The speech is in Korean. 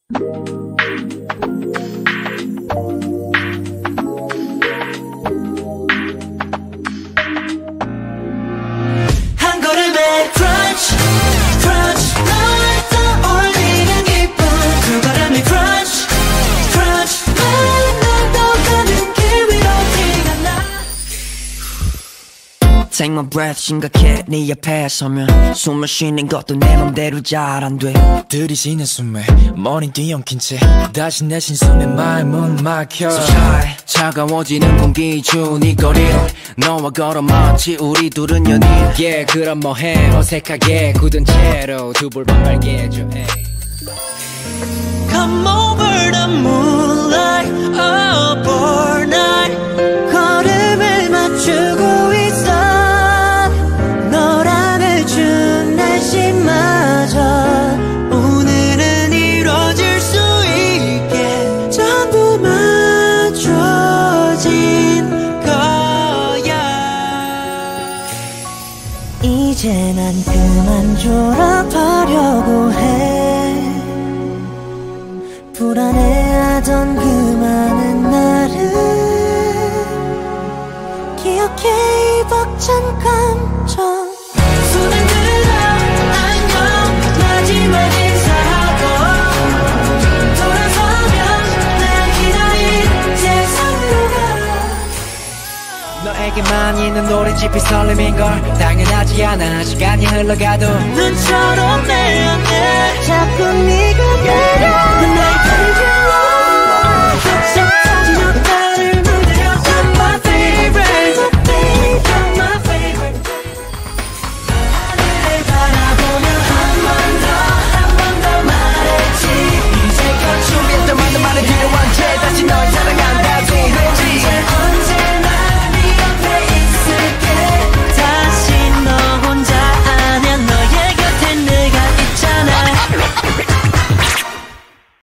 한 걸음에 crunch crunch 널 떠올리는 기분 두 걸음에 crunch crunch 날 떠가는 길 위로 피어나 Take my breath 심각해 네 옆에 서면 숨을 쉬는 것도 내 맘대로 잘 안 돼 들이쉬는 숨에 머리 뒤엉킨 채 다시 내 신선의 마음은 막혀 So shy 차가워지는 공기 중 네 거리로 너와 걸어 마치 우리 둘은 연인 Yeah 그럼 뭐해 어색하게 굳은 채로 두 볼만 빨개 해줘 Come over the moonlight up all night 걸음을 맞추고 있어 널 안아준 날씨마저 오늘은 이뤄질 수 있게 전부 맞춰진 거야 이제 난 그만 졸업하려고 해 불안해하던 그 많은 날을 기억해 이 벅찬 감정 손을 들어 안녕 마지막 인사하고 돌아서면 날 기다린 세상으로 가 너에게만 있는 노래집이 설렘인걸 당연하지 않아 시간이 흘러가도 눈처럼 내 안에 자꾸 네